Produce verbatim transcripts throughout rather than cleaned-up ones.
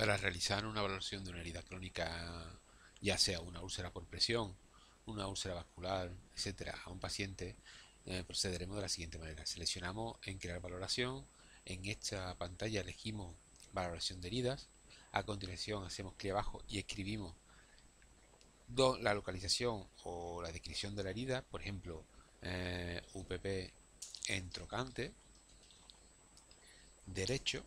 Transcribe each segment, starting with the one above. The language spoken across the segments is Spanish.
Para realizar una valoración de una herida crónica, ya sea una úlcera por presión, una úlcera vascular, etcétera, a un paciente, eh, procederemos de la siguiente manera. Seleccionamos en crear valoración, en esta pantalla elegimos valoración de heridas, a continuación hacemos clic abajo y escribimos la localización o la descripción de la herida, por ejemplo, eh, U P P en trocante derecho,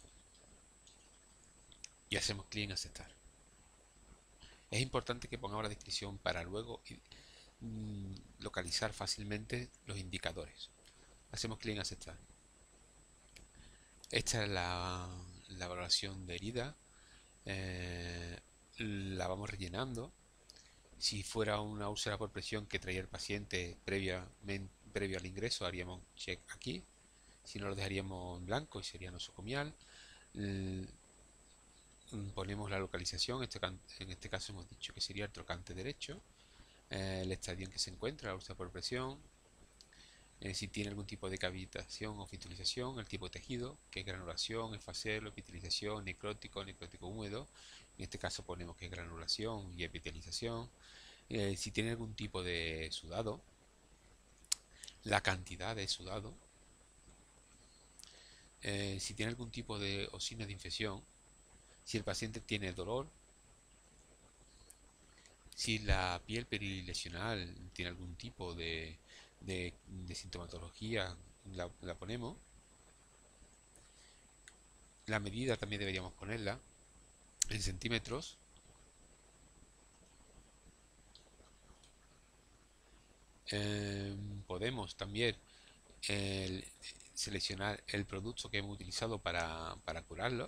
y hacemos clic en aceptar. Es importante que pongamos la descripción para luego mm, localizar fácilmente los indicadores. Hacemos clic en aceptar. Esta es la, la valoración de herida. Eh, la vamos rellenando. Si fuera una úlcera por presión que traía el paciente previamente, previo al ingreso, haríamos check aquí. Si no, lo dejaríamos en blanco y sería nosocomial. Ponemos la localización, este en este caso hemos dicho que sería el trocante derecho, eh, el estadio en que se encuentra la úlcera por presión, eh, si tiene algún tipo de cavitación o fistolización, el tipo de tejido, que es granulación, esfacelo, epitelización, necrótico, necrótico húmedo. En este caso ponemos que es granulación y epitelización. Eh, si tiene algún tipo de sudado, la cantidad de sudado. Eh, si tiene algún tipo de o signo de infección, si el paciente tiene dolor, si la piel perilesional tiene algún tipo de, de, de sintomatología, la, la ponemos. La medida también deberíamos ponerla en centímetros. Eh, podemos también el- seleccionar el producto que hemos utilizado para, para curarlo,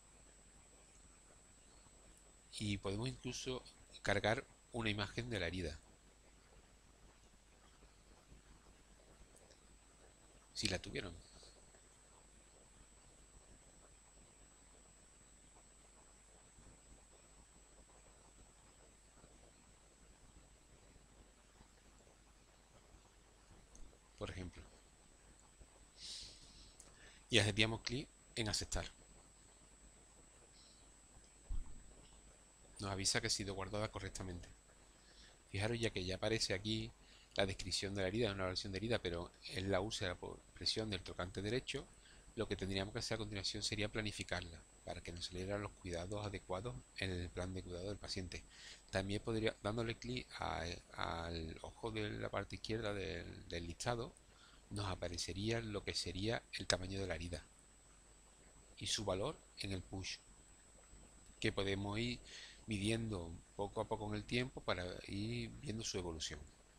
y podemos incluso cargar una imagen de la herida, si la tuvieron. Por ejemplo, y hacíamos clic en aceptar. Nos avisa que ha sido guardada correctamente. Fijaros ya que ya aparece aquí la descripción de la herida, una versión de herida, pero es la úlcera por presión del trocante derecho. Lo que tendríamos que hacer a continuación sería planificarla para que nos salieran los cuidados adecuados en el plan de cuidado del paciente. También podría, dándole clic al ojo de la parte izquierda del, del listado, nos aparecería lo que sería el tamaño de la herida y su valor en el push, que podemos ir midiendo poco a poco en el tiempo para ir viendo su evolución.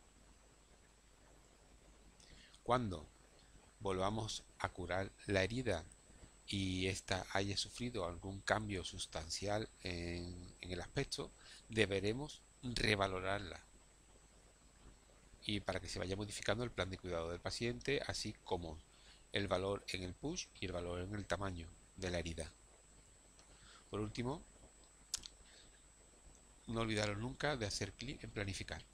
Cuando volvamos a curar la herida y ésta haya sufrido algún cambio sustancial en, en el aspecto, deberemos revalorarla, y para que se vaya modificando el plan de cuidado del paciente, así como el valor en el push y el valor en el tamaño de la herida. Por último, no olvidaros nunca de hacer clic en planificar.